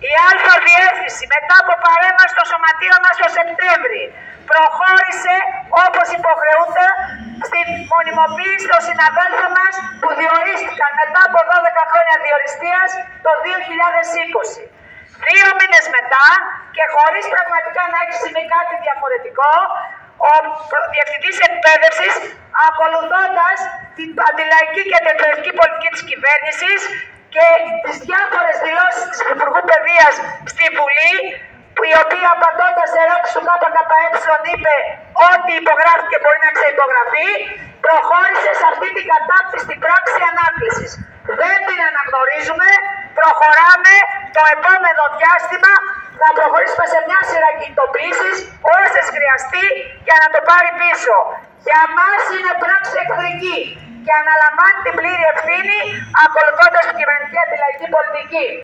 Η Α Διεύθυνση μετά από παρέμβαση στο σωματείο μας το Σεπτέμβρη προχώρησε όπως υποχρεούνται στην μονιμοποίηση των συναδέλφων μας που διορίστηκαν μετά από 12 χρόνια διοριστείας το 2020. 2 μήνες μετά και χωρίς πραγματικά να έχει συμβεί κάτι διαφορετικό, ο Διευθυντής Εκπαίδευσης, ακολουθώντας την αντιλαϊκή και την εκπαιδευτική πολιτική της κυβέρνησης και τις διάφορες δηλώσεις της Υπουργού Παιδείας στη Βουλή, η οποία απαντώντας σε ερώτηση του ΚΚΕ είπε ότι υπογράφει και μπορεί να ξευπογραφεί, προχώρησε σε αυτή την κατάκτηστη πράξη ανάκλησης. Δεν την αναγνωρίζουμε, προχωράμε το επόμενο διάστημα, θα προχωρήσουμε σε μια σειρά κινητοποιήσεις, όσες χρειαστεί για να το πάρει πίσω. Για μας είναι πράξη εχθρική και αναλαμβάνει την πλήρη ευθύνη ακολουθώντας την κυβερνητική αντιλαϊκή πολιτική.